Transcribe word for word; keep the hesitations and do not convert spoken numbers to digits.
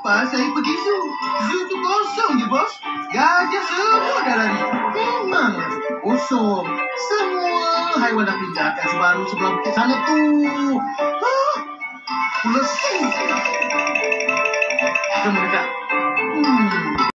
Lepas saya pergi zoo. Zoo tu kosong je, bos. Gajah semua dah lari. Memang kosong. Semua haiwan dah pindahkan sebaru sebelah bukit sana tu. Hah? Pula sing. Kita mendekat. Hmm.